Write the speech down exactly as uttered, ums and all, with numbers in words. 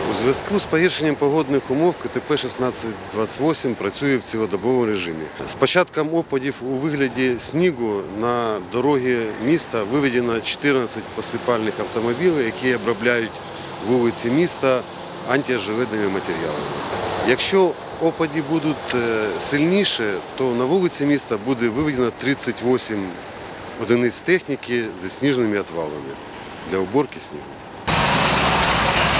У зв'язку з погіршенням погодних умов ка те пе шістнадцять двадцять вісім працює в цілодобовому режимі. З початком опадів у вигляді снігу на дороги міста виведено чотирнадцять посипальних автомобілів, які обробляють вулиці міста антижеледними матеріалами. Якщо опади будуть сильніші, то на вулиці міста буде виведено тридцять вісім одиниць техніки зі сніжними відвалами для уборки снігу.